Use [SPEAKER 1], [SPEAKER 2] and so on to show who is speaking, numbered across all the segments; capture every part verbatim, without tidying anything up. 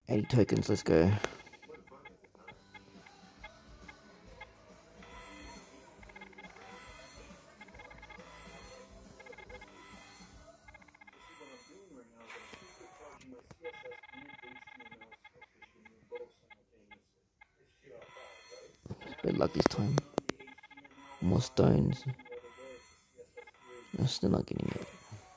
[SPEAKER 1] eighty tokens, let's go. Good luck this time. More stones. I'm still not getting it.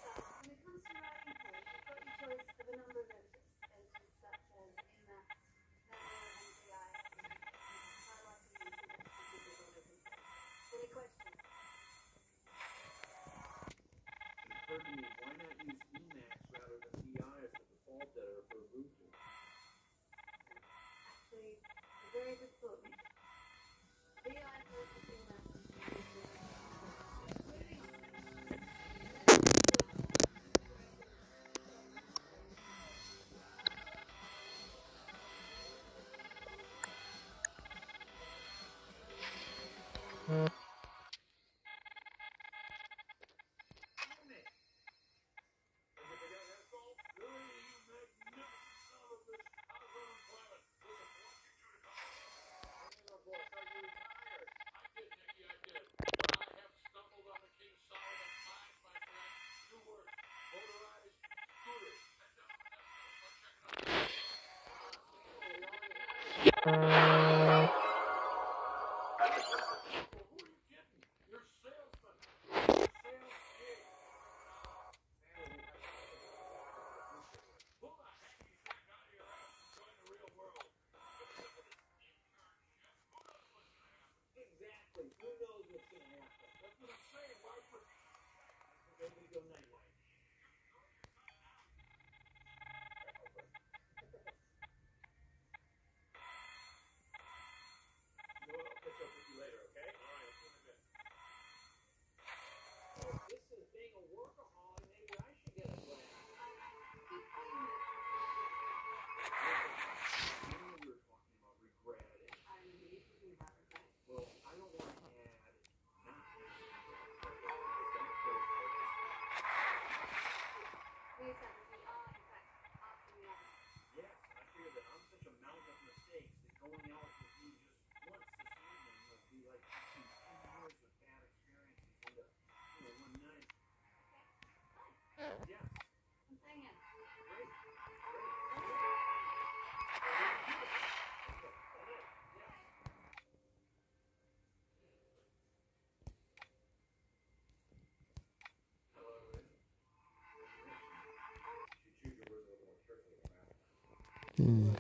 [SPEAKER 1] Hmm.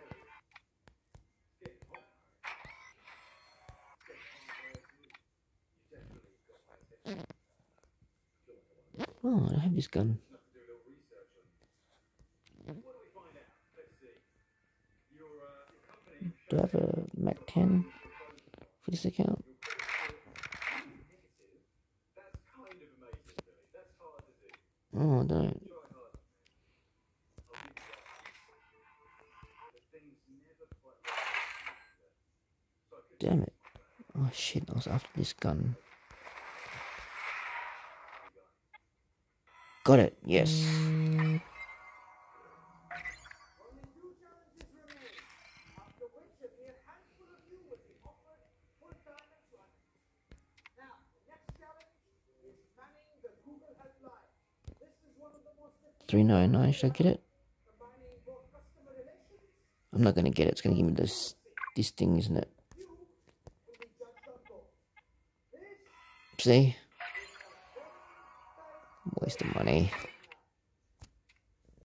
[SPEAKER 1] Oh, I have this gun. Do I have a Mac ten for this account? Oh, I don't. Damn it. Oh shit, I was after this gun. Got it, yes. three ninety-nine, should I get it? I'm not gonna get it, it's gonna give me this this thing, isn't it? See? Waste of money.